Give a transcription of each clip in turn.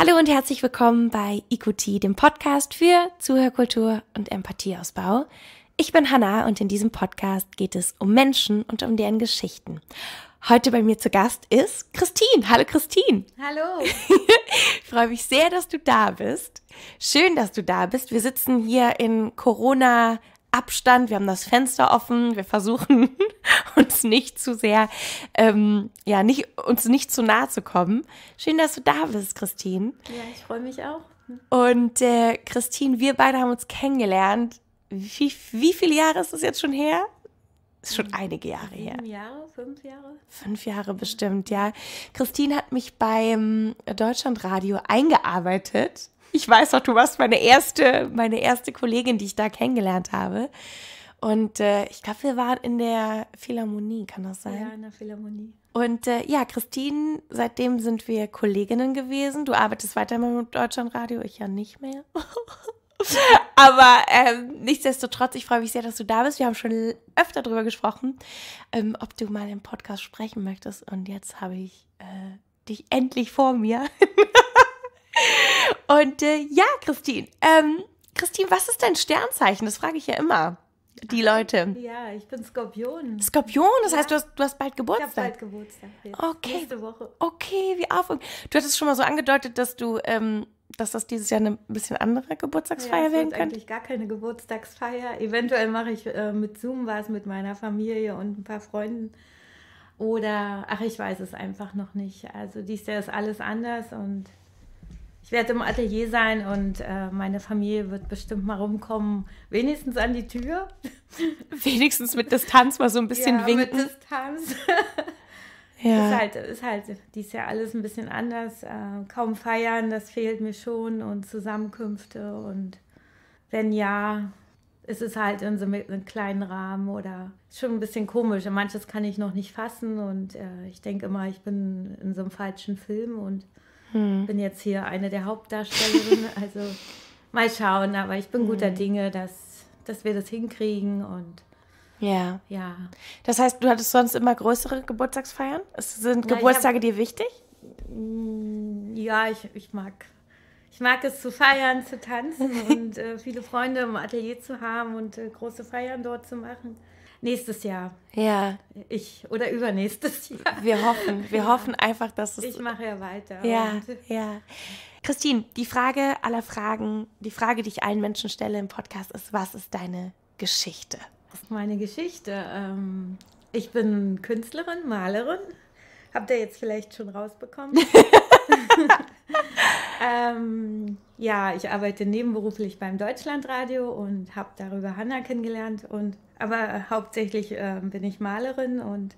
Hallo und herzlich willkommen bei IQT, dem Podcast für Zuhörkultur und Empathieausbau. Ich bin Hannah und in diesem Podcast geht es um Menschen und um deren Geschichten. Heute bei mir zu Gast ist Christine. Hallo Christine. Hallo. Ich freue mich sehr, dass du da bist. Schön, dass du da bist. Wir sitzen hier in Corona-Abstand. Wir haben das Fenster offen. Wir versuchen uns nicht zu sehr, uns nicht zu nahe zu kommen. Schön, dass du da bist, Christine. Ja, ich freue mich auch. Und Christine, wir beide haben uns kennengelernt. Wie viele Jahre ist das jetzt schon her? Ist schon einige Jahre her. 7 Jahre, 5 Jahre? 5 Jahre bestimmt, ja. Christine hat mich beim Deutschlandradio eingearbeitet. Ich weiß noch, du warst meine erste Kollegin, die ich da kennengelernt habe. Und ich glaube, wir waren in der Philharmonie, kann das sein? Ja, in der Philharmonie. Und Christine, seitdem sind wir Kolleginnen gewesen. Du arbeitest weiter mit Deutschlandradio, ich ja nicht mehr. Aber nichtsdestotrotz, ich freue mich sehr, dass du da bist. Wir haben schon öfter darüber gesprochen, ob du mal im Podcast sprechen möchtest. Und jetzt habe ich dich endlich vor mir. Und Christine. Christine, was ist dein Sternzeichen? Das frage ich ja immer die Leute. Ja, ich bin Skorpion. Skorpion? Das heißt, du hast bald Geburtstag? Ich habe bald Geburtstag. Jetzt. Okay. Nächste Woche. Okay, wie aufregend. Du hattest schon mal so angedeutet, dass das dieses Jahr eine bisschen andere Geburtstagsfeier werden könnte? Eigentlich gar keine Geburtstagsfeier. Eventuell mache ich mit Zoom was mit meiner Familie und ein paar Freunden. Oder, ich weiß es einfach noch nicht. Also dieses Jahr ist alles anders und ich werde im Atelier sein und meine Familie wird bestimmt mal rumkommen, wenigstens an die Tür. Wenigstens mit Distanz mal so ein bisschen winken. Mit Distanz. Ja. Ist halt dieses Jahr alles ein bisschen anders. Kaum feiern, das fehlt mir schon und Zusammenkünfte und wenn ja, ist es halt in so einem kleinen Rahmen oder schon ein bisschen komisch. Manches kann ich noch nicht fassen und ich denke immer, ich bin in so einem falschen Film und bin jetzt hier eine der Hauptdarstellerinnen. Also mal schauen, aber ich bin guter Dinge, dass wir das hinkriegen und ja. Ja. Das heißt, du hattest sonst immer größere Geburtstagsfeiern? Sind Geburtstage dir wichtig? Ja, ich mag es zu feiern, zu tanzen und viele Freunde im Atelier zu haben und große Feiern dort zu machen. Nächstes Jahr. Ja. Oder übernächstes Jahr. Wir hoffen einfach, dass es... Ich mache ja weiter. Ja. Christine, die Frage aller Fragen, die Frage, die ich allen Menschen stelle im Podcast ist, was ist deine Geschichte? Das ist meine Geschichte. Ich bin Künstlerin, Malerin. Habt ihr jetzt vielleicht schon rausbekommen? Ich arbeite nebenberuflich beim Deutschlandradio und habe darüber Hannah kennengelernt. Aber hauptsächlich bin ich Malerin und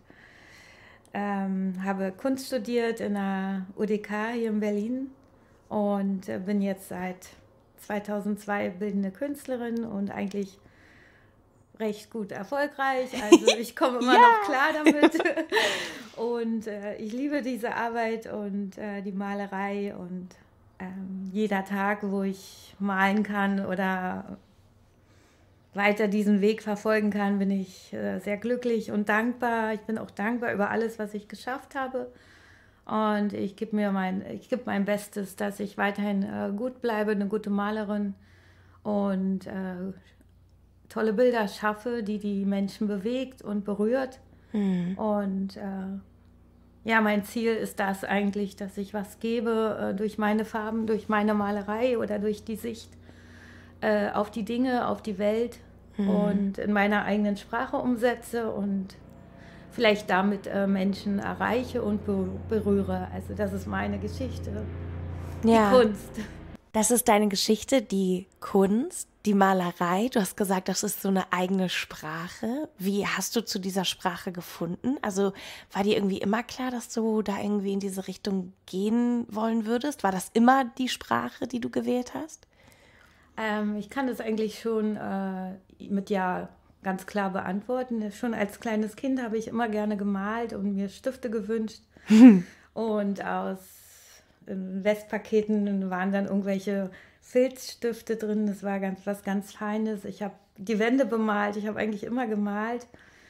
habe Kunst studiert in der UDK hier in Berlin und bin jetzt seit 2002 bildende Künstlerin und eigentlich recht gut erfolgreich, also ich komme immer noch klar damit und ich liebe diese Arbeit und die Malerei und jeder Tag, wo ich malen kann oder weiter diesen Weg verfolgen kann, bin ich sehr glücklich und dankbar. Ich bin auch dankbar über alles, was ich geschafft habe und ich gebe mein Bestes, dass ich weiterhin gut bleibe, eine gute Malerin und tolle Bilder schaffe, die Menschen bewegt und berührt. Und mein Ziel ist das eigentlich, dass ich was gebe durch meine Farben, durch meine Malerei oder durch die Sicht auf die Dinge, auf die Welt und in meiner eigenen Sprache umsetze und vielleicht damit Menschen erreiche und berühre. Also das ist meine Geschichte, die Kunst. Das ist deine Geschichte, die Kunst, die Malerei. Du hast gesagt, das ist so eine eigene Sprache. Wie hast du zu dieser Sprache gefunden? Also war dir irgendwie immer klar, dass du da irgendwie in diese Richtung gehen wollen würdest? War das immer die Sprache, die du gewählt hast? Ich kann das eigentlich schon mit Ja ganz klar beantworten. Schon als kleines Kind habe ich immer gerne gemalt und mir Stifte gewünscht. Und aus Westpaketen waren dann irgendwelche Filzstifte drin. Das war was ganz Feines. Ich habe die Wände bemalt. Ich habe eigentlich immer gemalt.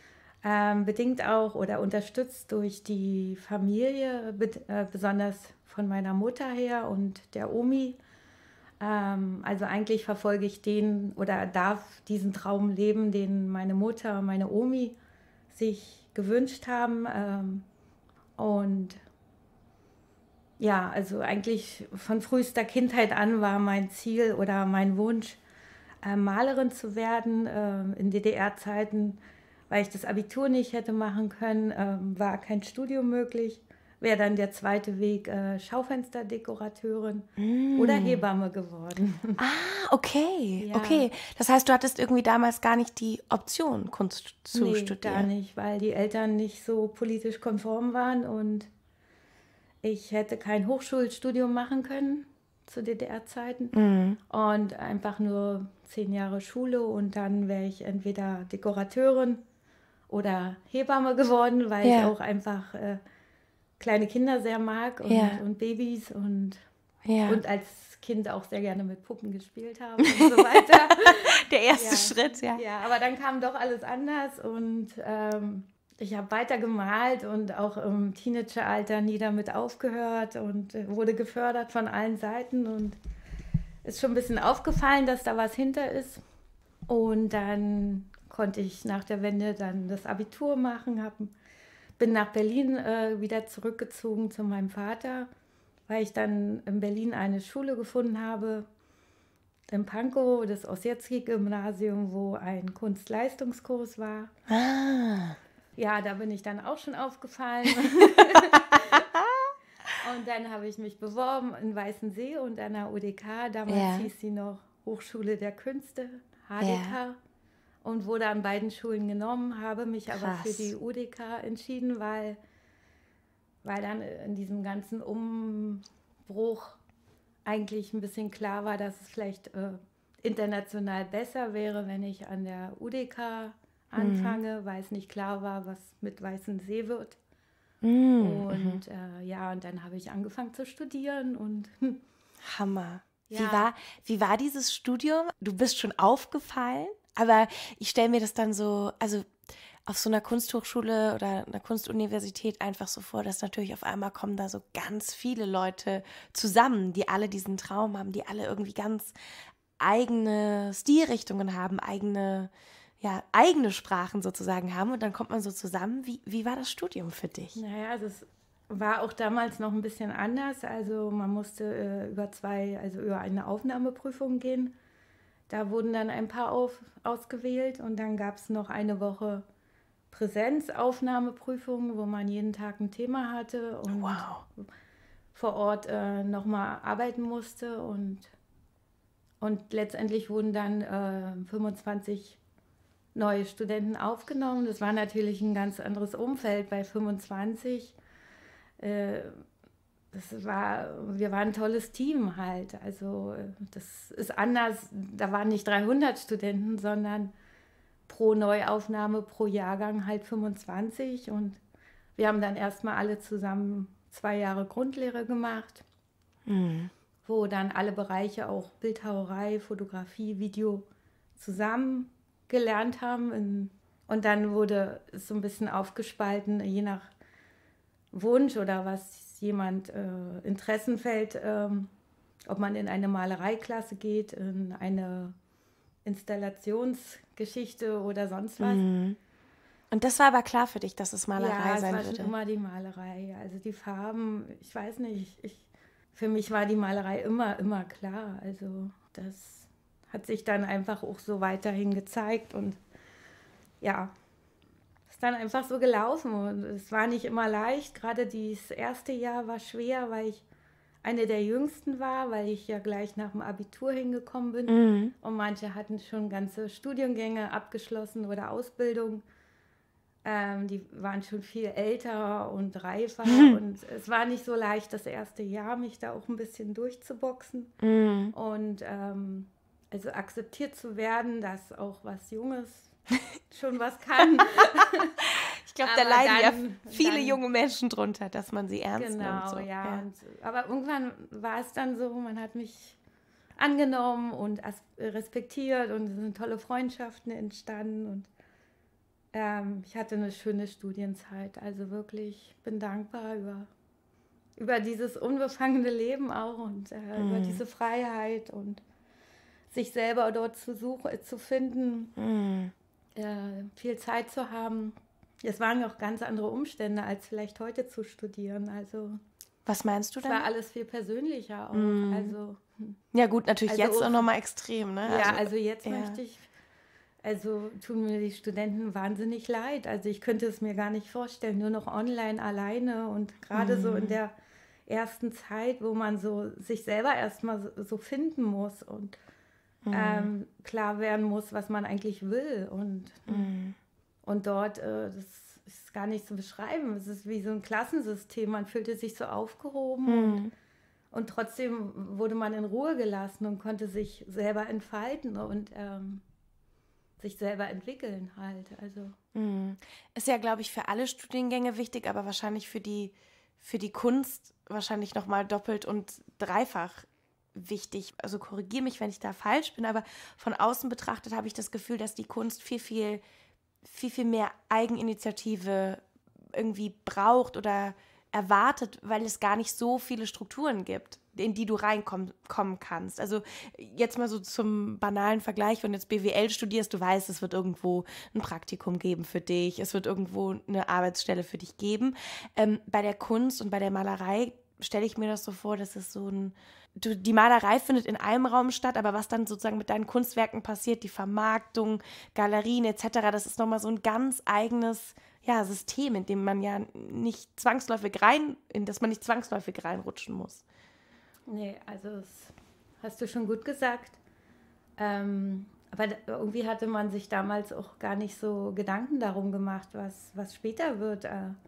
Bedingt auch oder unterstützt durch die Familie, besonders von meiner Mutter her und der Omi. Also eigentlich verfolge ich den oder darf diesen Traum leben, den meine Mutter und meine Omi sich gewünscht haben. Und ja, also eigentlich von frühester Kindheit an war mein Ziel oder mein Wunsch, Malerin zu werden. In DDR-Zeiten, weil ich das Abitur nicht hätte machen können, war kein Studium möglich. Wäre dann der zweite Weg Schaufensterdekorateurin oder Hebamme geworden. Ah, okay, Ja. okay. Das heißt, du hattest irgendwie damals gar nicht die Option, Kunst zu Nee, studieren. gar nicht, weil die Eltern nicht so politisch konform waren und ich hätte kein Hochschulstudium machen können zu DDR-Zeiten und einfach nur 10 Jahre Schule und dann wäre ich entweder Dekorateurin oder Hebamme geworden, weil ich Ja. auch einfach kleine Kinder sehr mag Ja. und Babys und Ja. als Kind auch sehr gerne mit Puppen gespielt habe und so weiter. Der erste Ja. Schritt, ja. Ja, aber dann kam doch alles anders und ich habe weiter gemalt und auch im Teenageralter nie damit aufgehört und wurde gefördert von allen Seiten und ist schon ein bisschen aufgefallen, dass da was hinter ist. Und dann konnte ich nach der Wende dann das Abitur machen, bin nach Berlin wieder zurückgezogen zu meinem Vater, weil ich dann in Berlin eine Schule gefunden habe, in Pankow, das Ossietzky-Gymnasium, wo ein Kunstleistungskurs war. Ah. Ja, da bin ich dann auch schon aufgefallen. Und dann habe ich mich beworben in Weißensee und an der UDK. Damals Ja. hieß sie noch Hochschule der Künste, HDK. Ja. Und wurde an beiden Schulen genommen, habe mich aber für Krass. die UDK entschieden, weil dann in diesem ganzen Umbruch eigentlich ein bisschen klar war, dass es vielleicht international besser wäre, wenn ich an der UDK anfange, weil es nicht klar war, was mit Weißensee wird. Und ja, und dann habe ich angefangen zu studieren und Hammer. Ja. Wie war dieses Studium? Du bist schon aufgefallen, aber ich stelle mir das dann so, also auf so einer Kunsthochschule oder einer Kunstuniversität einfach so vor, dass natürlich auf einmal kommen da so ganz viele Leute zusammen, die alle diesen Traum haben, die alle irgendwie ganz eigene Stilrichtungen haben, eigene Sprachen sozusagen haben und dann kommt man so zusammen. Wie war das Studium für dich? naja, also es war auch damals noch ein bisschen anders. Also man musste über eine Aufnahmeprüfung gehen. Da wurden dann ein paar ausgewählt und dann gab es noch eine Woche Präsenzaufnahmeprüfung, wo man jeden Tag ein Thema hatte und Wow. vor Ort nochmal arbeiten musste und letztendlich wurden dann 25 neue Studenten aufgenommen. Das war natürlich ein ganz anderes Umfeld bei 25. Wir waren ein tolles Team halt. Also das ist anders. Da waren nicht 300 Studenten, sondern pro Neuaufnahme, pro Jahrgang halt 25. Und wir haben dann erstmal alle zusammen 2 Jahre Grundlehre gemacht, wo dann alle Bereiche, auch Bildhauerei, Fotografie, Video, zusammen gelernt haben. Und dann wurde es so ein bisschen aufgespalten, je nach Wunsch oder was jemand Interessenfeld, ob man in eine Malereiklasse geht, in eine Installationsgeschichte oder sonst was. Und das war aber klar für dich, dass es Malerei Ja, sein es war würde. schon immer die Malerei. Also die Farben, ich weiß nicht, für mich war die Malerei immer klar. Also das hat sich dann einfach auch so weiterhin gezeigt und ja, ist dann einfach so gelaufen und es war nicht immer leicht. Gerade das erste Jahr war schwer, weil ich eine der Jüngsten war, weil ich ja gleich nach dem Abitur hingekommen bin und manche hatten schon ganze Studiengänge abgeschlossen oder Ausbildung. Die waren schon viel älter und reifer und es war nicht so leicht, das erste Jahr mich da auch ein bisschen durchzuboxen und also akzeptiert zu werden, dass auch was Junges schon was kann. Ich glaube, da Aber leiden ja dann- viele dann- junge Menschen drunter, dass man sie ernst nimmt. Genau, So. ja. Aber irgendwann war es dann so, man hat mich angenommen und respektiert und es sind tolle Freundschaften entstanden und Ich hatte eine schöne Studienzeit, also wirklich bin dankbar über dieses unbefangene Leben auch und über diese Freiheit und sich selber dort zu finden, viel Zeit zu haben. Es waren auch ganz andere Umstände, als vielleicht heute zu studieren. Also was meinst du es denn? war alles viel persönlicher auch. Also, ja gut, natürlich also jetzt auch auch nochmal extrem, ne? Ja, also jetzt möchte ich, also tun mir die Studenten wahnsinnig leid. Also ich könnte es mir gar nicht vorstellen, nur noch online alleine und gerade so in der ersten Zeit, wo man so sich selber erstmal so finden muss und klar werden muss, was man eigentlich will. Und dort, das ist gar nicht zu beschreiben. Es ist wie so ein Klassensystem. Man fühlte sich so aufgehoben und trotzdem wurde man in Ruhe gelassen und konnte sich selber entfalten und sich selber entwickeln halt. Also. Ist ja, glaube ich, für alle Studiengänge wichtig, aber wahrscheinlich für die Kunst wahrscheinlich nochmal doppelt und dreifach wichtig. Also korrigiere mich, wenn ich da falsch bin, aber von außen betrachtet habe ich das Gefühl, dass die Kunst viel mehr Eigeninitiative irgendwie braucht oder erwartet, weil es gar nicht so viele Strukturen gibt, in die du reinkommen kannst. Also jetzt mal so zum banalen Vergleich, wenn du jetzt BWL studierst, du weißt, es wird irgendwo ein Praktikum geben für dich, es wird irgendwo eine Arbeitsstelle für dich geben. Bei der Kunst und bei der Malerei stelle ich mir das so vor, dass es so die Malerei findet in einem Raum statt, aber was dann sozusagen mit deinen Kunstwerken passiert, die Vermarktung, Galerien etc., das ist nochmal so ein ganz eigenes System, in dem man ja nicht zwangsläufig reinrutschen muss. Nee, also das hast du schon gut gesagt. Aber irgendwie hatte man sich damals auch gar nicht so Gedanken darum gemacht, was später wird.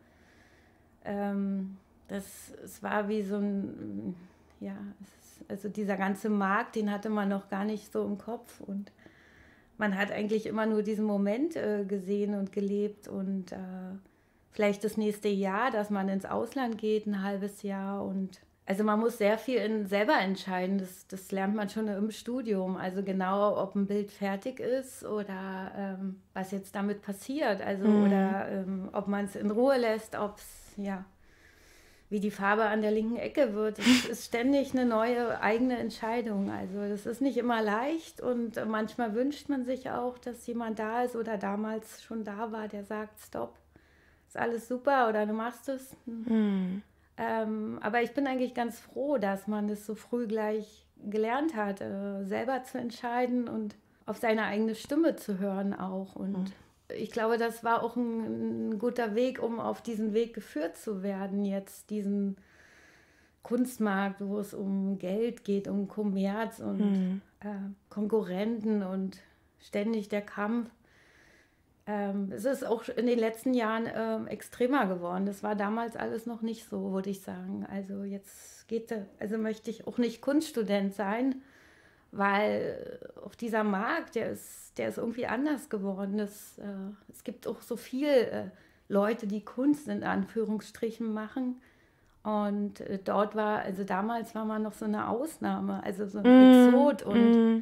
Es war wie so ein, also dieser ganze Markt, den hatte man noch gar nicht so im Kopf und man hat eigentlich immer nur diesen Moment gesehen und gelebt und vielleicht das nächste Jahr, dass man ins Ausland geht, ein halbes Jahr und also man muss sehr viel selber entscheiden, das lernt man schon im Studium, also genau, ob ein Bild fertig ist oder was jetzt damit passiert, also oder ob man es in Ruhe lässt, ob es, wie die Farbe an der linken Ecke wird. Es ist ständig eine neue eigene Entscheidung. Also das ist nicht immer leicht und manchmal wünscht man sich auch, dass jemand da ist oder damals schon da war, der sagt, stopp, ist alles super oder du machst es. Aber ich bin eigentlich ganz froh, dass man das so früh gleich gelernt hat, selber zu entscheiden und auf seine eigene Stimme zu hören auch. Und ich glaube, das war auch ein guter Weg, um auf diesen Weg geführt zu werden, jetzt diesen Kunstmarkt, wo es um Geld geht, um Kommerz und Konkurrenten und ständig der Kampf. Es ist auch in den letzten Jahren extremer geworden. Das war damals alles noch nicht so, würde ich sagen. Also also möchte ich auch nicht Kunststudent sein, weil auch dieser Markt, der ist irgendwie anders geworden. Es gibt auch so viele Leute, die Kunst in Anführungsstrichen machen. Und also damals war man noch so eine Ausnahme, also so ein Exot. Und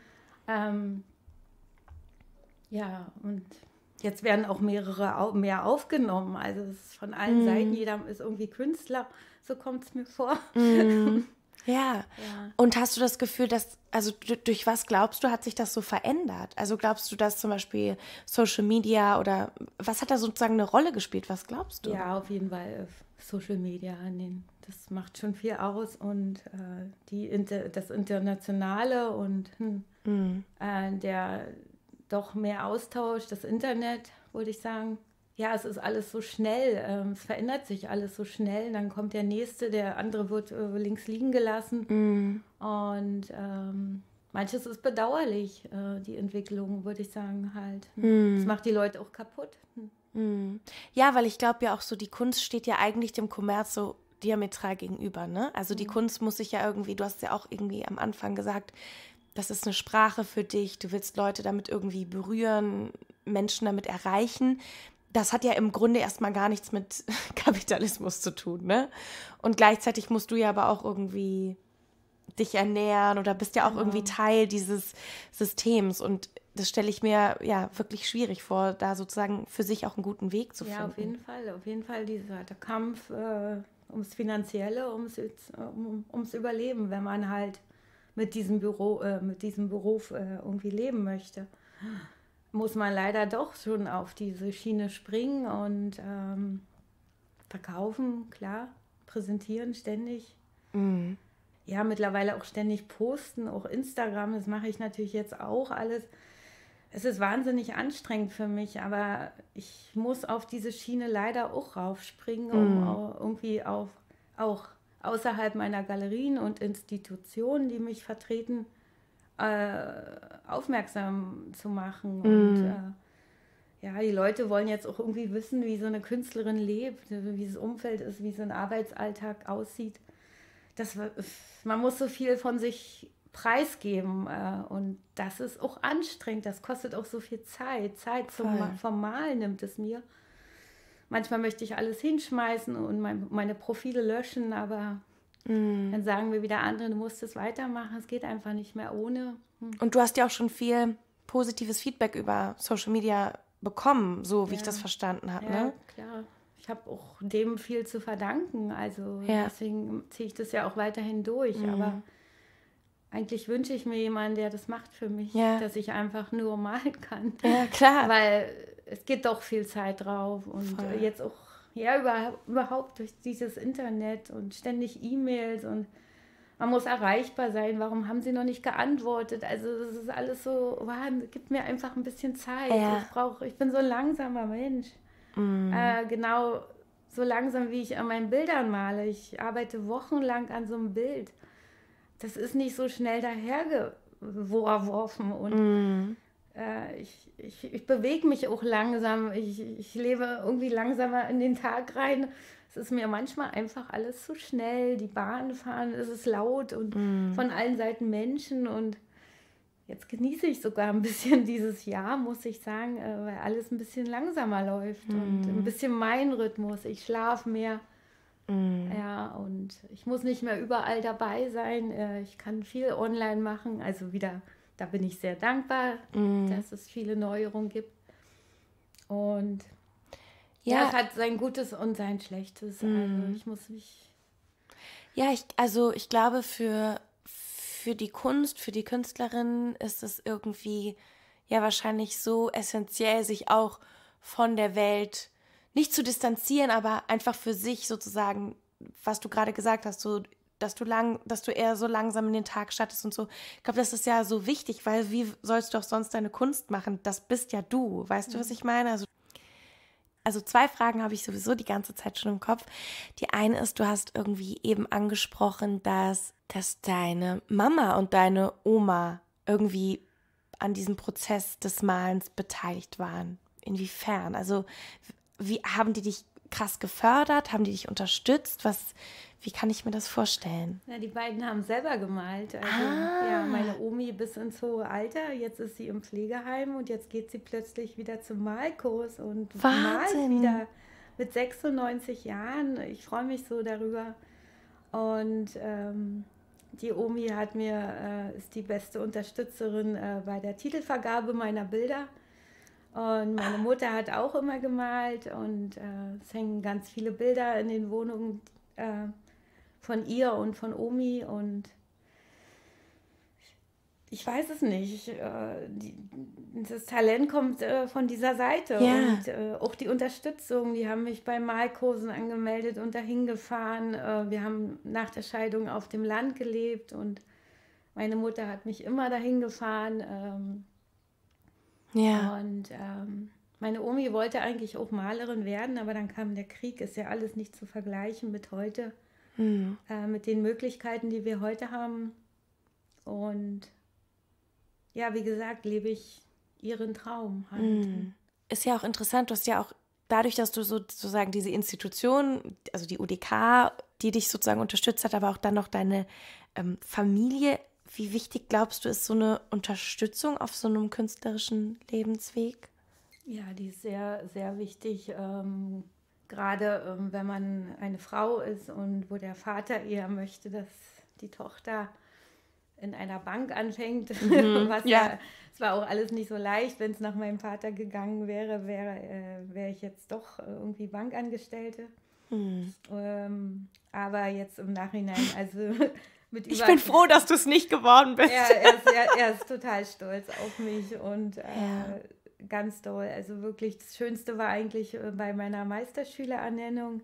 und jetzt werden auch mehr aufgenommen. Also es ist von allen Seiten, jeder ist irgendwie Künstler, so kommt es mir vor. Ja. Und hast du das Gefühl, also durch was glaubst du, hat sich das so verändert? Also glaubst du, dass zum Beispiel Social Media oder was hat da sozusagen eine Rolle gespielt? Was glaubst du? Ja, auf jeden Fall Social Media. Das macht schon viel aus und das Internationale und der doch mehr Austausch, das Internet, würde ich sagen. Ja, es ist alles so schnell, es verändert sich alles so schnell. Dann kommt der Nächste, der andere wird links liegen gelassen. Und manches ist bedauerlich, die Entwicklung, würde ich sagen halt. Das macht die Leute auch kaputt. Ja, weil ich glaube ja auch so, die Kunst steht ja eigentlich dem Kommerz so diametral gegenüber, ne? Also die Kunst muss sich ja irgendwie, du hast ja auch irgendwie am Anfang gesagt, das ist eine Sprache für dich, du willst Leute damit irgendwie berühren, Menschen damit erreichen. Das hat ja im Grunde erstmal gar nichts mit Kapitalismus zu tun, ne? Und gleichzeitig musst du ja aber auch irgendwie dich ernähren oder bist ja auch irgendwie Teil dieses Systems. Und das stelle ich mir ja wirklich schwierig vor, da sozusagen für sich auch einen guten Weg zu finden. Ja, auf jeden Fall der Kampf ums Finanzielle, ums Überleben, wenn man halt mit diesem Beruf irgendwie leben möchte. Muss man leider doch schon auf diese Schiene springen und verkaufen, klar, präsentieren ständig. Mhm. Ja, mittlerweile auch ständig posten, auch Instagram, das mache ich natürlich jetzt auch alles. Es ist wahnsinnig anstrengend für mich, aber ich muss auf diese Schiene leider auch raufspringen, um auch irgendwie auch außerhalb meiner Galerien und Institutionen, die mich vertreten, aufmerksam zu machen. Und ja, die Leute wollen jetzt auch irgendwie wissen, wie so eine Künstlerin lebt, wie das Umfeld ist, wie so ein Arbeitsalltag aussieht. Man muss so viel von sich preisgeben und das ist auch anstrengend. Das kostet auch so viel Zeit. Zeit vom Malen nimmt es mir. Manchmal möchte ich alles hinschmeißen und meine Profile löschen, aber dann sagen mir wieder andere, du musst es weitermachen. Es geht einfach nicht mehr ohne. Und du hast ja auch schon viel positives Feedback über Social Media bekommen, so wie ich das verstanden habe. Ja, ne? klar. Ich habe auch dem viel zu verdanken. Also deswegen ziehe ich das ja auch weiterhin durch. Aber eigentlich wünsche ich mir jemanden, der das macht für mich, dass ich einfach nur malen kann. Ja, klar. Weil es geht doch viel Zeit drauf. Und jetzt auch, überhaupt durch dieses Internet und ständig E-Mails und man muss erreichbar sein. Warum haben sie noch nicht geantwortet? Also das ist alles so, gibt mir einfach ein bisschen Zeit. Ja. Ich bin so ein langsamer Mensch. Genau so langsam, wie ich an meinen Bildern male. Ich arbeite wochenlang an so einem Bild. Das ist nicht so schnell dahergeworfen. Und ich bewege mich auch langsam. Ich lebe irgendwie langsamer in den Tag rein. Es ist mir manchmal einfach alles zu schnell. Die Bahn fahren, es ist laut und von allen Seiten Menschen. Und jetzt genieße ich sogar ein bisschen dieses Jahr, muss ich sagen, weil alles ein bisschen langsamer läuft und ein bisschen mein Rhythmus. Ich schlafe mehr. Ja, und ich muss nicht mehr überall dabei sein. Ich kann viel online machen. Also da bin ich sehr dankbar, dass es viele Neuerungen gibt. Und es hat sein Gutes und sein Schlechtes. Also ich muss mich... Ja, ich glaube, für die Kunst, für die Künstlerin ist es irgendwie ja wahrscheinlich so essentiell, sich auch von der Welt nicht zu distanzieren, aber einfach für sich sozusagen, was du gerade gesagt hast, so, dass du eher so langsam in den Tag startest und so. Ich glaube, das ist ja so wichtig, weil wie sollst du auch sonst deine Kunst machen? Das bist ja du. Weißt du, was ich meine? Also 2 Fragen habe ich sowieso die ganze Zeit schon im Kopf. Die eine ist, du hast irgendwie eben angesprochen, dass deine Mama und deine Oma irgendwie an diesem Prozess des Malens beteiligt waren. Inwiefern? Also wie haben die dich krass gefördert? Haben die dich unterstützt? Wie kann ich mir das vorstellen? Ja, die beiden haben selber gemalt. Also, meine Omi bis ins hohe Alter. Jetzt ist sie im Pflegeheim und jetzt geht sie plötzlich wieder zum Malkurs und malt wieder mit 96 Jahren. Ich freue mich so darüber. Und die Omi ist die beste Unterstützerin bei der Titelvergabe meiner Bilder. Und meine Mutter hat auch immer gemalt und es hängen ganz viele Bilder in den Wohnungen von ihr und von Omi und ich weiß es nicht. Das Talent kommt von dieser Seite und auch die Unterstützung. Die haben mich bei Malkursen angemeldet und dahin gefahren. Wir haben nach der Scheidung auf dem Land gelebt und meine Mutter hat mich immer dahin gefahren. Und meine Omi wollte eigentlich auch Malerin werden, aber dann kam der Krieg, ist ja alles nicht zu vergleichen mit heute, mit den Möglichkeiten, die wir heute haben. Und ja, wie gesagt, lebe ich ihren Traum halt. Ist ja auch interessant, du hast ja auch dadurch, dass du sozusagen diese Institution, also die UDK, die dich sozusagen unterstützt hat, aber auch dann noch deine Familie. Wie wichtig glaubst du, ist so eine Unterstützung auf so einem künstlerischen Lebensweg? Ja, die ist sehr, sehr wichtig. Gerade wenn man eine Frau ist und wo der Vater eher möchte, dass die Tochter in einer Bank anfängt, Mhm. Ja. es war auch alles nicht so leicht. Wenn es nach meinem Vater gegangen wäre ich jetzt doch irgendwie Bankangestellte. Aber jetzt im Nachhinein, also mit Ich bin froh, dass du es nicht geworden bist. er ist total stolz auf mich und ganz doll. Also wirklich, das Schönste war eigentlich bei meiner Meisterschülerernennung.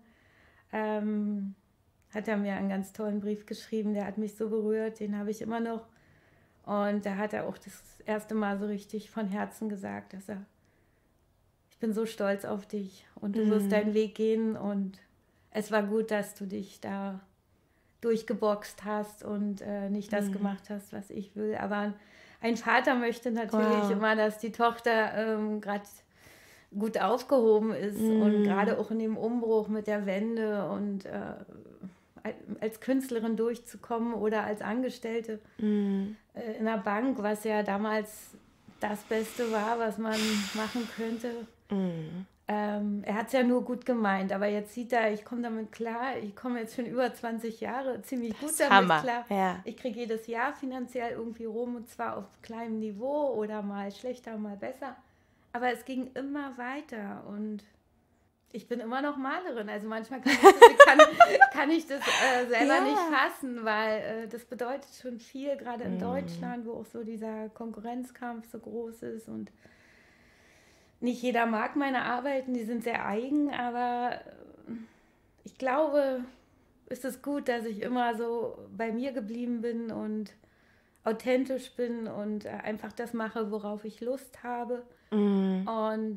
Hat er mir einen ganz tollen Brief geschrieben, der hat mich so berührt, den habe ich immer noch. Und da hat er auch das erste Mal so richtig von Herzen gesagt, ich bin so stolz auf dich und du wirst deinen Weg gehen und es war gut, dass du dich da durchgeboxt hast und nicht das gemacht hast, was ich will. Aber ein Vater möchte natürlich immer, dass die Tochter gerade gut aufgehoben ist und gerade auch in dem Umbruch mit der Wende und als Künstlerin durchzukommen oder als Angestellte in der Bank, was ja damals das Beste war, was man machen könnte. Er hat es ja nur gut gemeint, aber jetzt sieht er, ich komme damit klar, ich komme jetzt schon über 20 Jahre ziemlich gut damit Hammer. klar. Ja. Ich kriege jedes Jahr finanziell irgendwie rum und zwar auf kleinem Niveau oder mal schlechter, mal besser. Aber es ging immer weiter und ich bin immer noch Malerin. Also manchmal kann ich das selber nicht fassen, weil das bedeutet schon viel, gerade in Deutschland, wo auch so dieser Konkurrenzkampf so groß ist und nicht jeder mag meine Arbeiten, die sind sehr eigen, aber ich glaube, ist es gut, dass ich immer so bei mir geblieben bin und authentisch bin und einfach das mache, worauf ich Lust habe. Und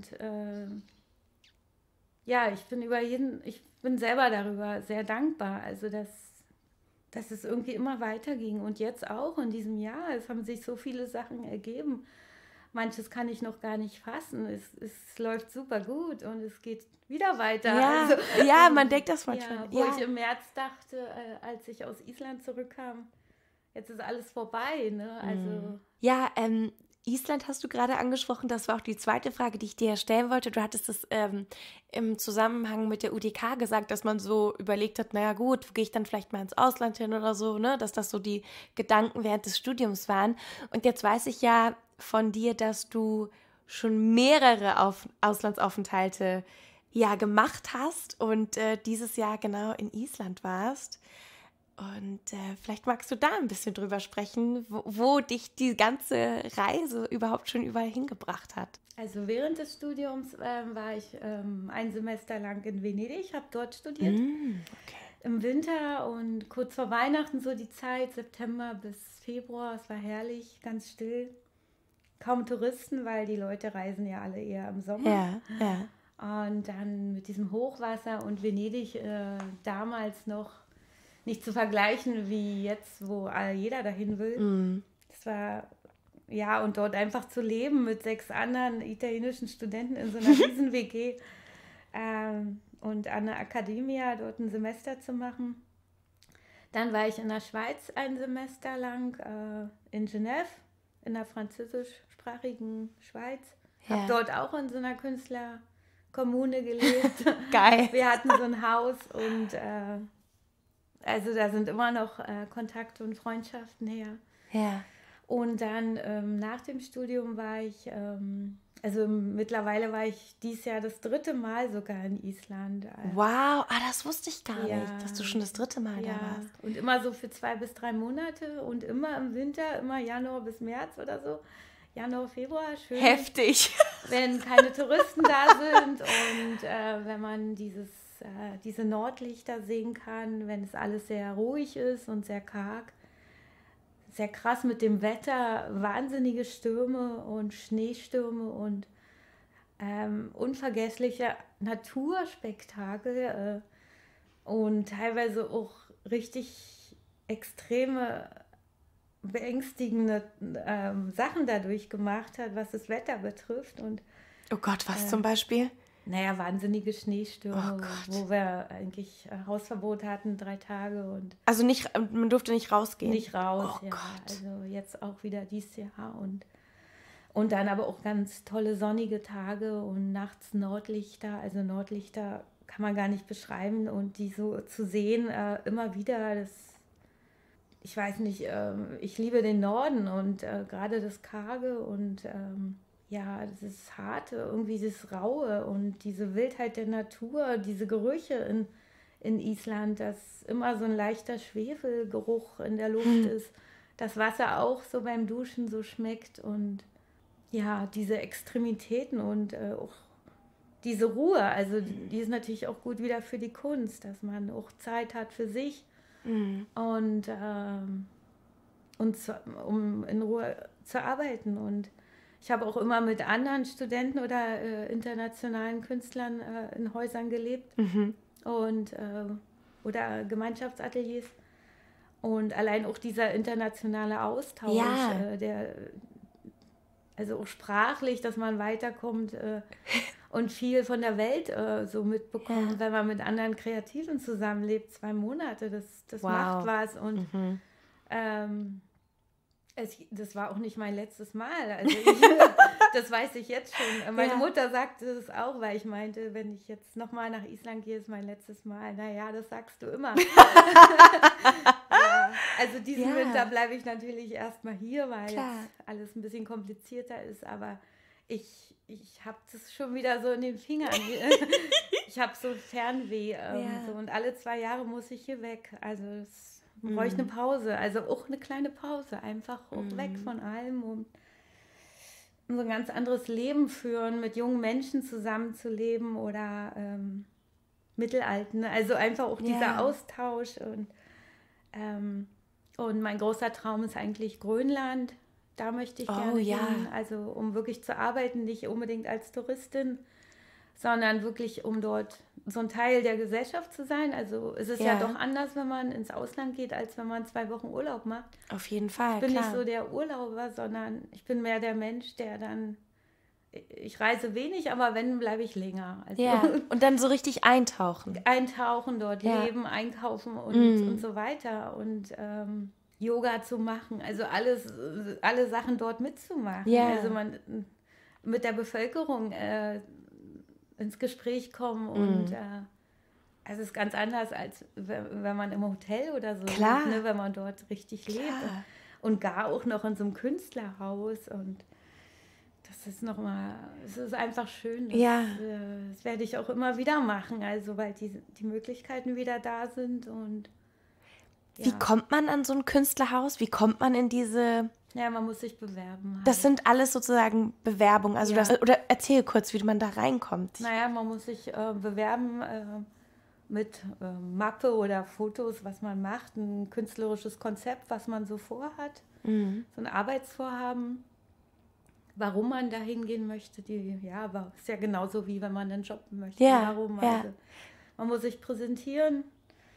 ich bin selber darüber sehr dankbar, also dass es irgendwie immer weiterging und jetzt auch in diesem Jahr, es haben sich so viele Sachen ergeben. Manches kann ich noch gar nicht fassen. Es läuft super gut und es geht wieder weiter. Ja, also, man denkt das manchmal. Ja, wo ich im März dachte, als ich aus Island zurückkam, jetzt ist alles vorbei. Ne? Also, ja, Island hast du gerade angesprochen. Das war auch die zweite Frage, die ich dir stellen wollte. Du hattest es im Zusammenhang mit der UDK gesagt, dass man so überlegt hat, naja gut, gehe ich dann vielleicht mal ins Ausland hin oder so, ne? Dass das so die Gedanken während des Studiums waren. Und jetzt weiß ich ja von dir, dass du schon mehrere Auslandsaufenthalte gemacht hast und dieses Jahr genau in Island warst. Und vielleicht magst du da ein bisschen drüber sprechen, wo dich die ganze Reise überhaupt schon überall hingebracht hat. Also während des Studiums war ich ein Semester lang in Venedig, habe dort studiert. Okay. Im Winter und kurz vor Weihnachten so die Zeit, September bis Februar, es war herrlich, ganz still. Kaum Touristen, weil die Leute reisen ja alle eher im Sommer. Ja. Und dann mit diesem Hochwasser und Venedig damals noch nicht zu vergleichen wie jetzt, wo jeder dahin will. Das war, und dort einfach zu leben mit 6 anderen italienischen Studenten in so einer riesen WG und an der Accademia dort ein Semester zu machen. Dann war ich in der Schweiz ein Semester lang, in Genève, in der französischsprachigen Schweiz. Ja. Habe dort auch in so einer Künstlerkommune gelebt. Geil. Wir hatten so ein Haus und also da sind immer noch Kontakte und Freundschaften her. Ja. Und dann nach dem Studium war ich, also mittlerweile war ich dieses Jahr das 3. Mal sogar in Island. Wow, das wusste ich gar nicht, dass du schon das 3. Mal da warst. Und immer so für 2 bis 3 Monate und immer im Winter, immer Januar bis März oder so. Januar, Februar, schön. Heftig. Wenn keine Touristen da sind und wenn man diese Nordlichter sehen kann, wenn es alles sehr ruhig ist und sehr karg. Sehr krass mit dem Wetter, wahnsinnige Stürme und Schneestürme und unvergessliche Naturspektakel und teilweise auch richtig extreme, beängstigende Sachen dadurch gemacht hat, was das Wetter betrifft. Und, oh Gott, was zum Beispiel? Naja, wahnsinnige Schneestürme, wo wir eigentlich Hausverbot hatten, 3 Tage. Und also man durfte nicht rausgehen? Nicht raus, oh Gott. Also jetzt auch wieder dieses Jahr. Und dann aber auch ganz tolle sonnige Tage und nachts Nordlichter. Also Nordlichter kann man gar nicht beschreiben. Und die so zu sehen, immer wieder, ich weiß nicht, ich liebe den Norden und gerade das Karge und ja, das Harte, irgendwie das Raue und diese Wildheit der Natur, diese Gerüche in Island, dass immer so ein leichter Schwefelgeruch in der Luft ist, das Wasser auch so beim Duschen so schmeckt und ja, diese Extremitäten und auch diese Ruhe, also die ist natürlich auch gut wieder für die Kunst, dass man auch Zeit hat für sich und um in Ruhe zu arbeiten. Und ich habe auch immer mit anderen Studenten oder internationalen Künstlern in Häusern gelebt und oder Gemeinschaftsateliers. Und allein auch dieser internationale Austausch, also auch sprachlich, dass man weiterkommt und viel von der Welt so mitbekommt, wenn man mit anderen Kreativen zusammenlebt, 2 Monate, das macht was. Und das war auch nicht mein letztes Mal. Also das weiß ich jetzt schon. Meine Mutter sagte das auch, weil ich meinte, wenn ich jetzt nochmal nach Island gehe, ist mein letztes Mal. Naja, das sagst du immer. Also diesen Winter bleibe ich natürlich erstmal hier, weil jetzt alles ein bisschen komplizierter ist. Aber ich habe das schon wieder so in den Fingern. Ich habe so Fernweh. So, und alle 2 Jahre muss ich hier weg. Also das brauche ich eine Pause, also auch eine kleine Pause, einfach auch weg von allem und so ein ganz anderes Leben führen, mit jungen Menschen zusammenzuleben oder Mittelalten, also einfach auch dieser Austausch und mein großer Traum ist eigentlich Grönland, da möchte ich gerne hin, also um wirklich zu arbeiten, nicht unbedingt als Touristin, sondern wirklich, um dort so ein Teil der Gesellschaft zu sein. Also es ist ja doch anders, wenn man ins Ausland geht, als wenn man 2 Wochen Urlaub macht. Auf jeden Fall, Ich bin nicht so der Urlauber, sondern ich bin mehr der Mensch, der dann, ich reise wenig, aber wenn, bleibe ich länger. Also und dann so richtig eintauchen. Eintauchen, dort leben, einkaufen und so weiter. Und Yoga zu machen, also alle Sachen dort mitzumachen. Also man mit der Bevölkerung ins Gespräch kommen und also es ist ganz anders, als wenn man im Hotel oder so lebt, ne, wenn man dort richtig lebt und gar auch noch in so einem Künstlerhaus und das ist nochmal, es ist einfach schön, das werde ich auch immer wieder machen, also weil die Möglichkeiten wieder da sind und Wie kommt man an so ein Künstlerhaus? Wie kommt man in diese... Ja, man muss sich bewerben. Halt. Das sind alles sozusagen Bewerbungen. Also oder erzähl kurz, wie man da reinkommt. Naja, man muss sich bewerben mit Mappe oder Fotos, was man macht, ein künstlerisches Konzept, was man so vorhat, so ein Arbeitsvorhaben, warum man da hingehen möchte. Aber ist ja genauso wie wenn man einen Job möchte. Warum? Also, man muss sich präsentieren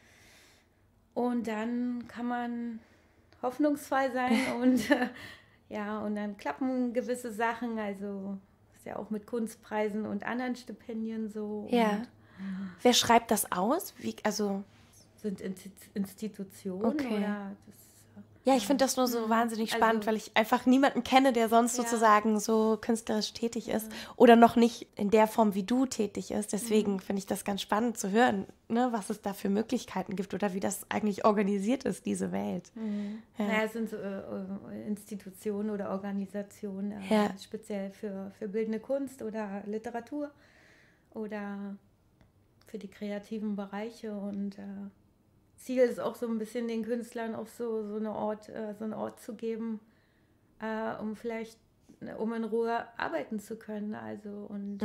und dann kann man hoffnungsvoll sein und und dann klappen gewisse Sachen, also ist ja auch mit Kunstpreisen und anderen Stipendien so. Ja. Und, wer schreibt das aus? Sind Institutionen oder das, ja, ich finde das nur so wahnsinnig spannend, weil ich einfach niemanden kenne, der sonst sozusagen so künstlerisch tätig ist oder noch nicht in der Form wie du tätig ist. Deswegen finde ich das ganz spannend zu hören, ne, was es da für Möglichkeiten gibt oder wie das eigentlich organisiert ist, diese Welt. Naja, es sind so Institutionen oder Organisationen, speziell für bildende Kunst oder Literatur oder für die kreativen Bereiche und Ziel ist auch so ein bisschen den Künstlern auch so einen Ort zu geben, um in Ruhe arbeiten zu können. Also und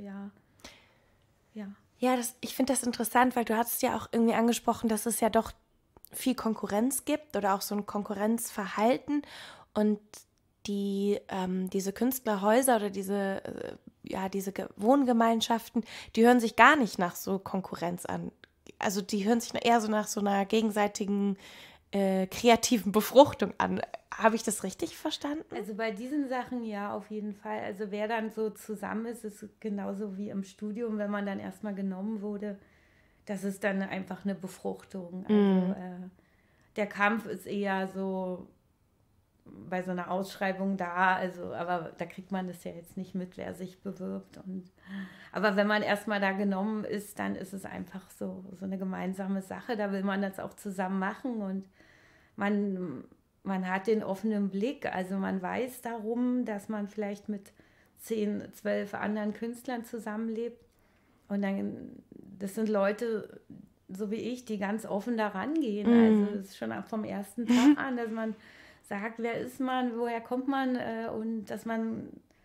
Ja, ich finde das interessant, weil du hattest ja auch irgendwie angesprochen, dass es ja doch viel Konkurrenz gibt oder auch so ein Konkurrenzverhalten und diese Künstlerhäuser oder diese Wohngemeinschaften, die hören sich gar nicht nach so Konkurrenz an. Also die hören sich eher so nach so einer gegenseitigen kreativen Befruchtung an. Habe ich das richtig verstanden? Also bei diesen Sachen ja, auf jeden Fall. Also wer dann so zusammen ist genauso wie im Studium, wenn man dann erstmal genommen wurde. Das ist dann einfach eine Befruchtung. Also der Kampf ist eher so bei so einer Ausschreibung da, also aber da kriegt man das ja jetzt nicht mit, wer sich bewirbt. Aber wenn man erstmal da genommen ist, dann ist es einfach so eine gemeinsame Sache. Da will man das auch zusammen machen und man hat den offenen Blick, also man weiß darum, dass man vielleicht mit 10, 12 anderen Künstlern zusammenlebt. Und dann, das sind Leute, so wie ich, die ganz offen da rangehen. Also es ist schon vom ersten Tag an, dass man sagt, wer ist man, woher kommt man und dass man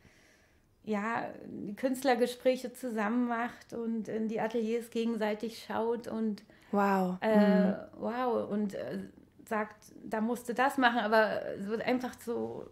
die Künstlergespräche zusammen macht und in die Ateliers gegenseitig schaut und wow, und sagt, da musst du das machen, aber es wird einfach so,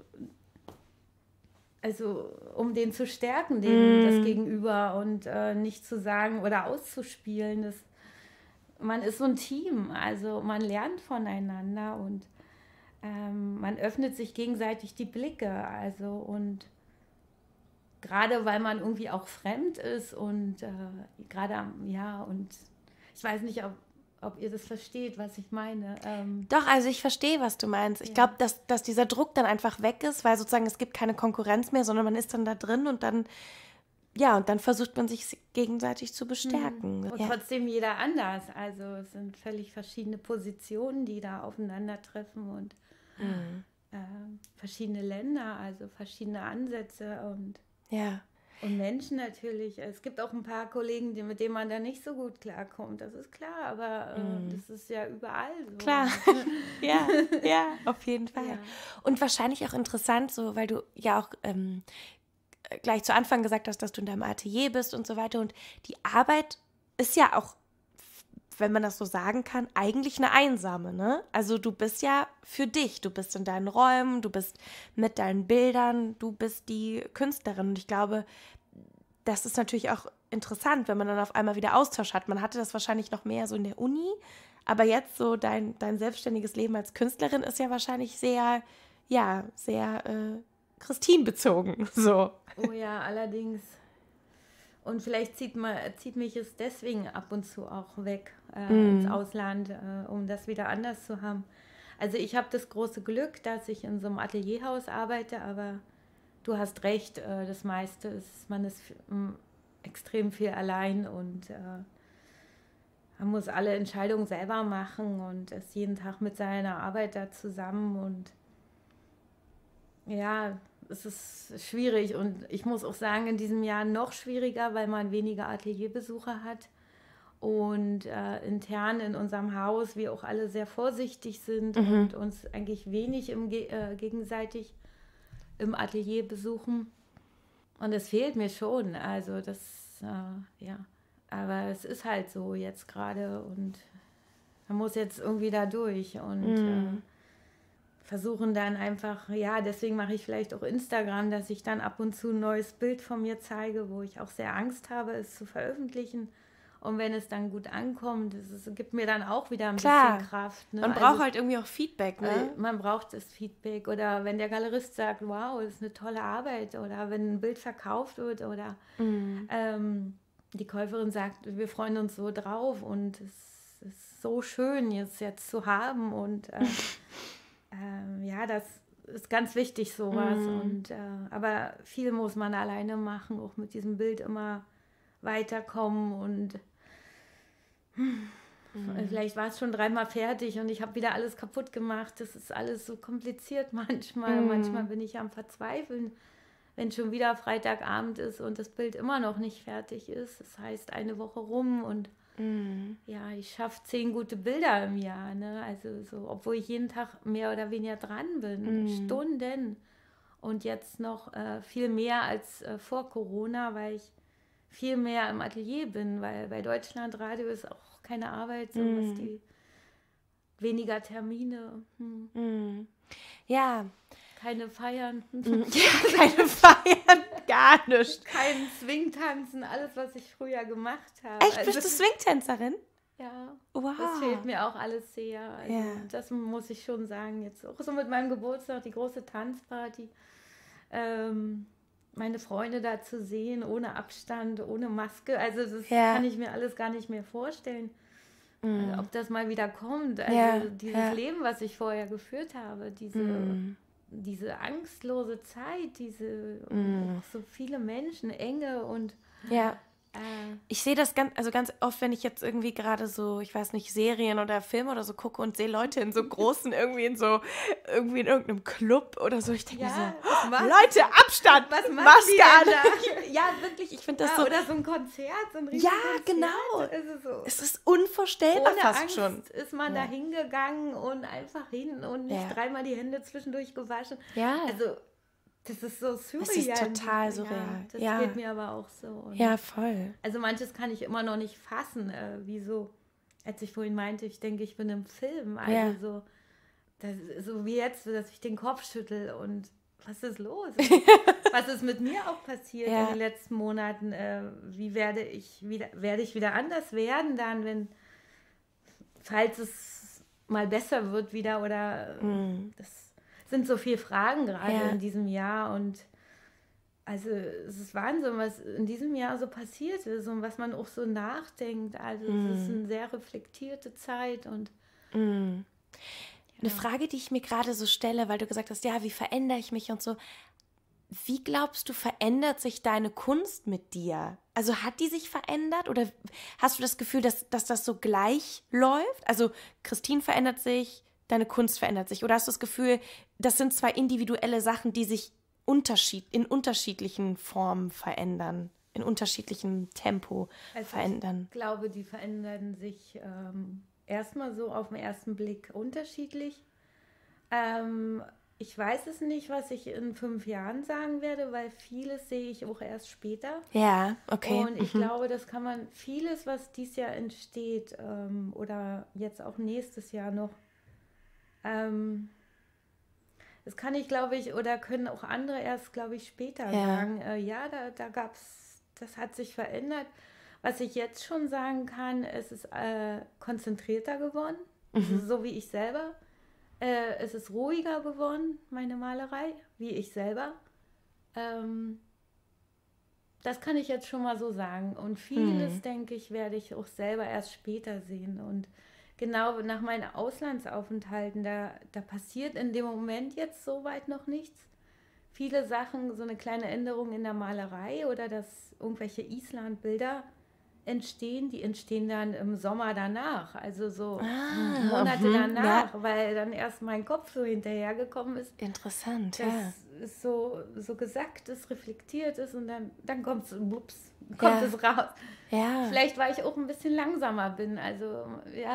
also um den zu stärken, das Gegenüber und nicht zu sagen oder auszuspielen. Man ist so ein Team, also man lernt voneinander und man öffnet sich gegenseitig die Blicke, also und gerade weil man irgendwie auch fremd ist und und ich weiß nicht, ob ihr das versteht, was ich meine. Doch, also ich verstehe, was du meinst. Ich glaube, dass dieser Druck dann einfach weg ist, weil sozusagen es gibt keine Konkurrenz mehr, sondern man ist dann da drin und dann versucht man sich gegenseitig zu bestärken. Und trotzdem jeder anders. Also es sind völlig verschiedene Positionen, die da aufeinandertreffen und verschiedene Länder, also verschiedene Ansätze und Menschen natürlich. Es gibt auch ein paar Kollegen, mit denen man da nicht so gut klarkommt, das ist klar, aber das ist ja überall so. Klar, ja, auf jeden Fall. Ja. Und wahrscheinlich auch interessant, so, weil du ja auch gleich zu Anfang gesagt hast, dass du in deinem Atelier bist und so weiter. Und die Arbeit ist ja auch, wenn man das so sagen kann, eigentlich eine einsame, ne? Also du bist ja für dich, du bist in deinen Räumen, du bist mit deinen Bildern, du bist die Künstlerin. Und ich glaube, das ist natürlich auch interessant, wenn man dann auf einmal wieder Austausch hat. Man hatte das wahrscheinlich noch mehr so in der Uni, aber jetzt so dein selbstständiges Leben als Künstlerin ist ja wahrscheinlich sehr Christine bezogen, so. Oh ja, allerdings. Und vielleicht zieht mich es deswegen ab und zu auch weg ins Ausland, um das wieder anders zu haben. Also ich habe das große Glück, dass ich in so einem Atelierhaus arbeite, aber du hast recht, das meiste ist, man ist extrem viel allein und man muss alle Entscheidungen selber machen und ist jeden Tag mit seiner Arbeit da zusammen und ja, es ist schwierig und ich muss auch sagen, in diesem Jahr noch schwieriger, weil man weniger Atelierbesucher hat und intern in unserem Haus wir auch alle sehr vorsichtig sind und uns eigentlich wenig gegenseitig im Atelier besuchen. Und es fehlt mir schon, also das, aber es ist halt so jetzt gerade und man muss jetzt irgendwie da durch und versuchen dann einfach, deswegen mache ich vielleicht auch Instagram, dass ich dann ab und zu ein neues Bild von mir zeige, wo ich auch sehr Angst habe, es zu veröffentlichen. Und wenn es dann gut ankommt, es gibt mir dann auch wieder ein bisschen Kraft. Ne? Man braucht halt irgendwie auch Feedback, ne? Man braucht das Feedback. Oder wenn der Galerist sagt, wow, das ist eine tolle Arbeit. Oder wenn ein Bild verkauft wird. Oder die Käuferin sagt, wir freuen uns so drauf. Und es ist so schön, es jetzt zu haben. Und das ist ganz wichtig, sowas. Und, aber viel muss man alleine machen, auch mit diesem Bild immer weiterkommen und vielleicht war es schon 3-mal fertig und ich habe wieder alles kaputt gemacht. Das ist alles so kompliziert manchmal. Manchmal bin ich am Verzweifeln, wenn schon wieder Freitagabend ist und das Bild immer noch nicht fertig ist. Das heißt, eine Woche rum und ich schaffe 10 gute Bilder im Jahr. Ne? Also so, obwohl ich jeden Tag mehr oder weniger dran bin. Stunden. Und jetzt noch viel mehr als vor Corona, weil ich viel mehr im Atelier bin, weil bei Deutschlandradio ist auch keine Arbeit, so was die weniger Termine. Ja. Keine Feiern. Ja, keine Feiern, gar nicht. Kein Swingtanzen, alles, was ich früher gemacht habe. Echt, bist du Swingtänzerin? Ja, wow. Das fehlt mir auch alles sehr. Also, das muss ich schon sagen. Jetzt auch so mit meinem Geburtstag, die große Tanzparty. Meine Freunde da zu sehen, ohne Abstand, ohne Maske. Also das kann ich mir alles gar nicht mehr vorstellen, ob das mal wieder kommt. Also dieses Leben, was ich vorher geführt habe, diese angstlose Zeit, so viele Menschen, Enge und Ich sehe das ganz oft, wenn ich jetzt irgendwie gerade so, ich weiß nicht, Serien oder Filme oder so gucke und sehe Leute in so großen, irgendwie in irgendeinem Club oder so. Ich denke mir so, Leute, Abstand, was Maske an. Ja, wirklich, ich finde das so. Oder so ein Konzert, so ein Ja, Konzert. genau. Es ist unvorstellbar ohne fast Angst schon. ist man da hingegangen und einfach hin und nicht dreimal die Hände zwischendurch gewaschen. Ja. Also das ist so surreal. Das ist total surreal. Das geht mir aber auch so. Und ja, voll. Also manches kann ich immer noch nicht fassen, wieso, als ich vorhin meinte, ich denke, ich bin im Film. Also so wie jetzt, dass ich den Kopf schüttel und was ist los? Was ist mit mir auch passiert in den letzten Monaten? Wie werde ich wieder anders werden dann, falls es mal besser wird wieder oder das sind so viele Fragen gerade in diesem Jahr und also es ist Wahnsinn, was in diesem Jahr so passiert ist und was man auch so nachdenkt. Also es ist eine sehr reflektierte Zeit und eine Frage, die ich mir gerade so stelle, weil du gesagt hast, ja, wie verändere ich mich und so. Wie glaubst du, verändert sich deine Kunst mit dir? Also hat die sich verändert oder hast du das Gefühl, dass das so gleich läuft? Also Christine verändert sich, deine Kunst verändert sich. Oder hast du das Gefühl, das sind zwei individuelle Sachen, die sich in unterschiedlichen Formen verändern, in unterschiedlichem Tempo verändern? Ich glaube, die verändern sich erstmal so auf den ersten Blick unterschiedlich. Ich weiß es nicht, was ich in 5 Jahren sagen werde, weil vieles sehe ich auch erst später. Ja, okay. Und ich glaube, das kann man vieles, was dieses Jahr entsteht oder jetzt auch nächstes Jahr noch, das kann ich, glaube ich, oder können auch andere erst, glaube ich, später sagen. Da gab es, das hat sich verändert. Was ich jetzt schon sagen kann, es ist konzentrierter geworden, also so wie ich selber. Es ist ruhiger geworden, meine Malerei, wie ich selber. Das kann ich jetzt schon mal so sagen. Und vieles, denke ich, werde ich auch selber erst später sehen. Und genau nach meinen Auslandsaufenthalten, da passiert in dem Moment jetzt soweit noch nichts. Viele Sachen, so eine kleine Änderung in der Malerei oder dass irgendwelche Island-Bilder entstehen, die entstehen dann im Sommer danach, also so Monate danach, weil dann erst mein Kopf so hinterhergekommen ist. Interessant, das ist so gesackt ist, reflektiert ist und dann kommt es raus. Ja. Vielleicht, weil ich auch ein bisschen langsamer bin, also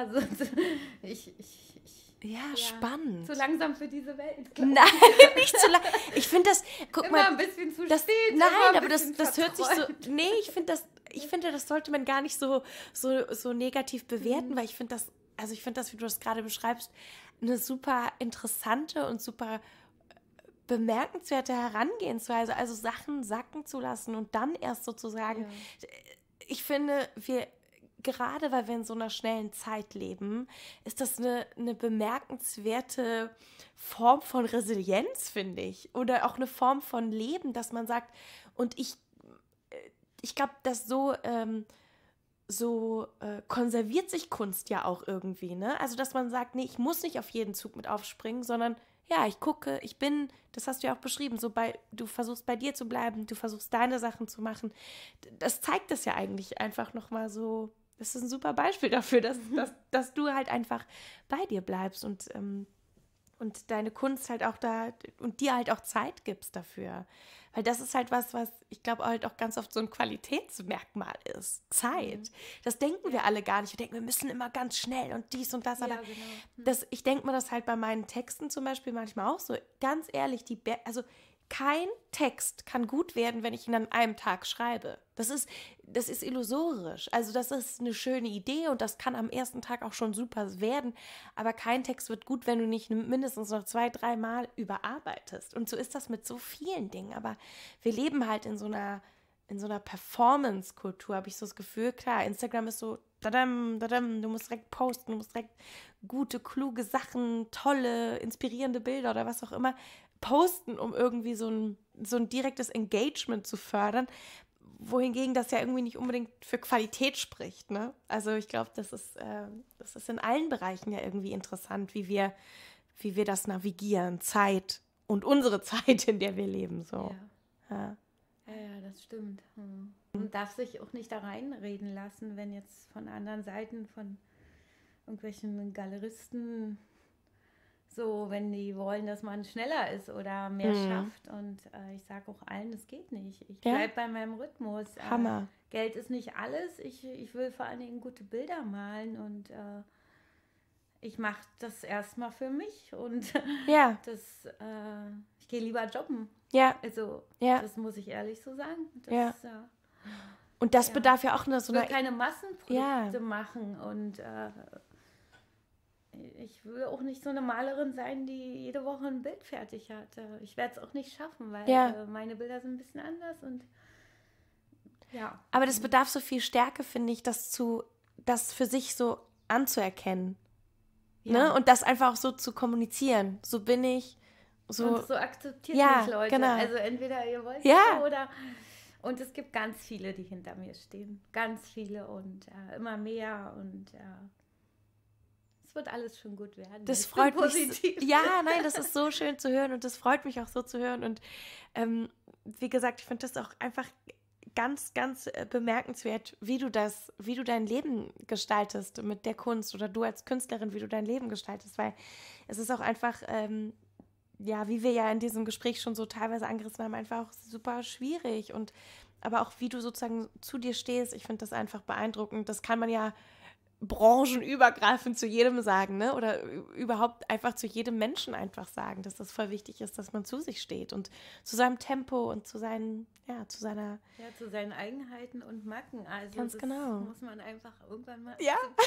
spannend. Zu langsam für diese Welt. Nein, nicht zu langsam. Ich finde das, immer ein bisschen zu spät. Nein, aber das hört sich so, nee, ich finde, das sollte man gar nicht so negativ bewerten, weil ich finde das, wie du das gerade beschreibst, eine super interessante und super bemerkenswerte Herangehensweise, also Sachen sacken zu lassen und dann erst sozusagen, ich finde, gerade weil wir in so einer schnellen Zeit leben, ist das eine bemerkenswerte Form von Resilienz, finde ich. Oder auch eine Form von Leben, dass man sagt, und ich glaube, dass so konserviert sich Kunst ja auch irgendwie, ne? Also, dass man sagt, nee, ich muss nicht auf jeden Zug mit aufspringen, sondern ja, ich gucke, das hast du ja auch beschrieben, du versuchst bei dir zu bleiben, du versuchst deine Sachen zu machen. Das zeigt es ja eigentlich einfach nochmal so. Das ist ein super Beispiel dafür, dass du halt einfach bei dir bleibst und deine Kunst halt auch da und dir halt auch Zeit gibst dafür. Weil das ist halt was ich glaube halt auch ganz oft so ein Qualitätsmerkmal ist. Zeit. Das denken wir alle gar nicht. Wir denken, wir müssen immer ganz schnell und dies und das. Aber ich denke mir das halt bei meinen Texten zum Beispiel manchmal auch so. Ganz ehrlich, kein Text kann gut werden, wenn ich ihn an einem Tag schreibe. Das ist illusorisch. Also das ist eine schöne Idee und das kann am ersten Tag auch schon super werden. Aber kein Text wird gut, wenn du nicht mindestens noch 2-3 Mal überarbeitest. Und so ist das mit so vielen Dingen. Aber wir leben halt in so einer Performance-Kultur, habe ich so das Gefühl. Klar, Instagram ist so, dadam, dadam, du musst direkt posten, du musst direkt gute, kluge Sachen, tolle, inspirierende Bilder oder was auch immer posten, um irgendwie so ein direktes Engagement zu fördern, wohingegen das ja irgendwie nicht unbedingt für Qualität spricht, ne? Also ich glaube, das ist in allen Bereichen ja irgendwie interessant, wie wir das navigieren, Zeit und unsere Zeit, in der wir leben, so. Ja, das stimmt. Man darf sich auch nicht da reinreden lassen, wenn jetzt von anderen Seiten, von irgendwelchen Galeristen, so, wenn die wollen, dass man schneller ist oder mehr schafft. Und ich sage auch allen, das geht nicht. Ich bleibe bei meinem Rhythmus. Hammer. Geld ist nicht alles. Ich will vor allen Dingen gute Bilder malen und ich mache das erstmal für mich und ich gehe lieber jobben. Ja. Also, das muss ich ehrlich so sagen. Das, und das bedarf ja auch nur so einer... Ich will keine Massenprodukte machen und ich will auch nicht so eine Malerin sein, die jede Woche ein Bild fertig hat. Ich werde es auch nicht schaffen, weil meine Bilder sind ein bisschen anders und Aber das bedarf so viel Stärke, finde ich, das für sich so anzuerkennen. Ne? Und das einfach auch so zu kommunizieren. So bin ich. So, und so akzeptiert mich Leute. Genau. Also entweder ihr wollt oder... Und es gibt ganz viele, die hinter mir stehen. Ganz viele und immer mehr und es wird alles schon gut werden. Das freut mich. Ja, nein, das ist so schön zu hören und das freut mich auch so zu hören. Und wie gesagt, ich finde das auch einfach ganz, ganz bemerkenswert, wie du dein Leben gestaltest mit der Kunst oder du als Künstlerin, wie du dein Leben gestaltest, weil es ist auch einfach, wie wir ja in diesem Gespräch schon so teilweise angerissen haben, einfach auch super schwierig und aber auch wie du sozusagen zu dir stehst, ich finde das einfach beeindruckend. Das kann man ja branchenübergreifend zu jedem sagen, ne? Oder überhaupt einfach zu jedem Menschen einfach sagen, dass das voll wichtig ist, dass man zu sich steht und zu seinem Tempo und zu seinen Eigenheiten und Macken. Also ganz genau. Muss man einfach irgendwann mal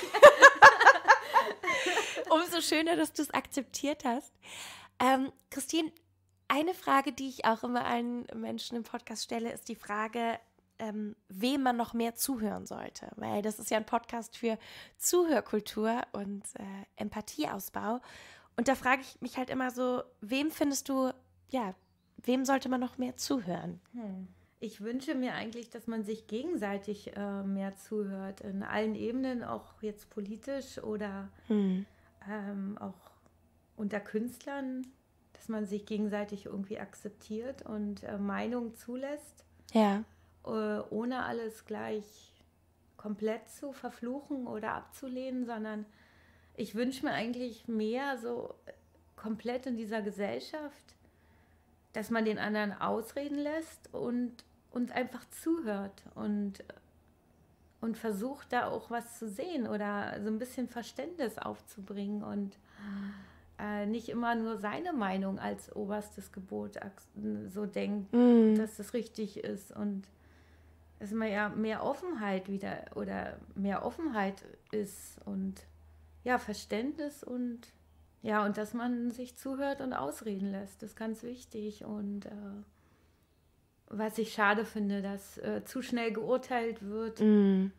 Umso schöner, dass du es akzeptiert hast. Christine, eine Frage, die ich auch immer allen Menschen im Podcast stelle, ist die Frage, wem man noch mehr zuhören sollte. Weil das ist ja ein Podcast für Zuhörkultur und Empathieausbau. Und da frage ich mich halt immer so, wem sollte man noch mehr zuhören? Ich wünsche mir eigentlich, dass man sich gegenseitig mehr zuhört. In allen Ebenen, auch jetzt politisch oder auch unter Künstlern, dass man sich gegenseitig irgendwie akzeptiert und Meinungen zulässt. Ja. Ohne alles gleich komplett zu verfluchen oder abzulehnen, sondern ich wünsche mir eigentlich mehr so komplett in dieser Gesellschaft, dass man den anderen ausreden lässt und einfach zuhört und versucht da auch was zu sehen oder so ein bisschen Verständnis aufzubringen und nicht immer nur seine Meinung als oberstes Gebot so denkt, dass das richtig ist und dass man ja mehr Offenheit ist und Verständnis und dass man sich zuhört und ausreden lässt, das ist ganz wichtig und was ich schade finde, dass zu schnell geurteilt wird und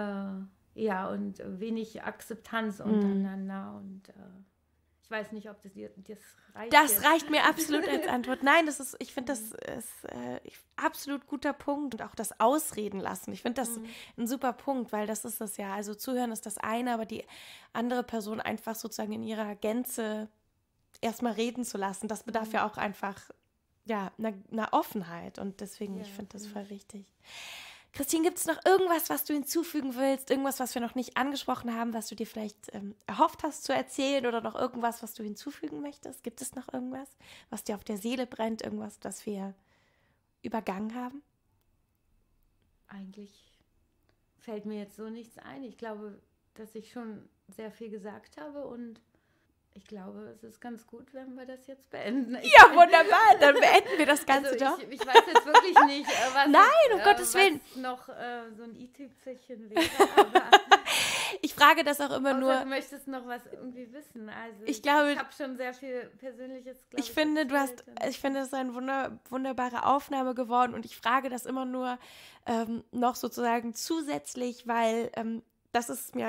wenig Akzeptanz untereinander und ich weiß nicht, ob das reicht. Das reicht mir absolut als Antwort. Nein, ich finde, das ist absolut guter Punkt. Und auch das Ausreden lassen. Ich finde das ein super Punkt, weil das ist das ja. Also zuhören ist das eine, aber die andere Person einfach sozusagen in ihrer Gänze erstmal reden zu lassen, das bedarf ja auch einfach einer Offenheit. Und deswegen, ich finde das voll wichtig. Christine, gibt es noch irgendwas, was du hinzufügen willst? Irgendwas, was wir noch nicht angesprochen haben, was du dir vielleicht erhofft hast zu erzählen oder noch irgendwas, was du hinzufügen möchtest? Gibt es noch irgendwas, was dir auf der Seele brennt? Irgendwas, das wir übergangen haben? Eigentlich fällt mir jetzt so nichts ein. Ich glaube, dass ich schon sehr viel gesagt habe und ich glaube, es ist ganz gut, wenn wir das jetzt beenden. Ja, wunderbar, dann beenden wir das Ganze doch. Ich weiß jetzt wirklich nicht, was Gottes Willen. Noch so ein i-Tüpfelchen wäre, aber ich frage das auch immer nur. Du möchtest noch was irgendwie wissen. Also ich glaube, ich habe schon sehr viel Persönliches, ich finde, das ist eine wunderbare Aufnahme geworden und ich frage das immer nur noch sozusagen zusätzlich, weil das ist mir halt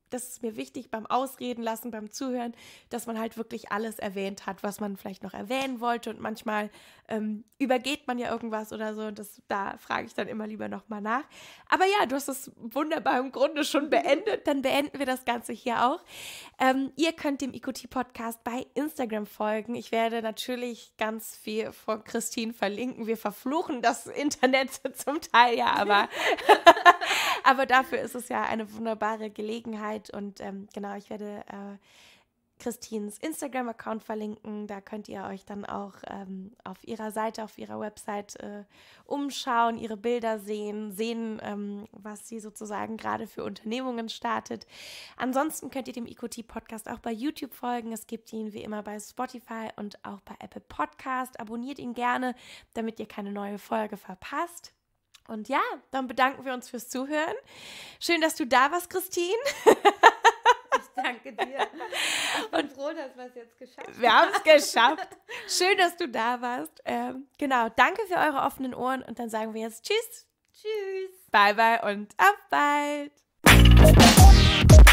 das ist mir wichtig beim Ausreden lassen, beim Zuhören, dass man halt wirklich alles erwähnt hat, was man vielleicht noch erwähnen wollte. Und manchmal übergeht man ja irgendwas oder so. Und da frage ich dann immer lieber nochmal nach. Aber ja, du hast es wunderbar im Grunde schon beendet. Dann beenden wir das Ganze hier auch. Ihr könnt dem IQT-Podcast bei Instagram folgen. Ich werde natürlich ganz viel von Christine verlinken. Wir verfluchen das Internet zum Teil ja, aber dafür ist es ja eine wunderbare Gelegenheit. Und genau, ich werde Christines Instagram-Account verlinken. Da könnt ihr euch dann auch auf ihrer Seite, auf ihrer Website umschauen, ihre Bilder sehen, was sie sozusagen gerade für Unternehmungen startet. Ansonsten könnt ihr dem IQT-Podcast auch bei YouTube folgen. Es gibt ihn wie immer bei Spotify und auch bei Apple Podcast. Abonniert ihn gerne, damit ihr keine neue Folge verpasst. Und ja, dann bedanken wir uns fürs Zuhören. Schön, dass du da warst, Christine. Ich danke dir. Ich bin froh, dass wir es jetzt geschafft haben. Wir haben es geschafft. Schön, dass du da warst. Genau, danke für eure offenen Ohren. Und dann sagen wir jetzt Tschüss. Tschüss. Bye, bye und auf bald.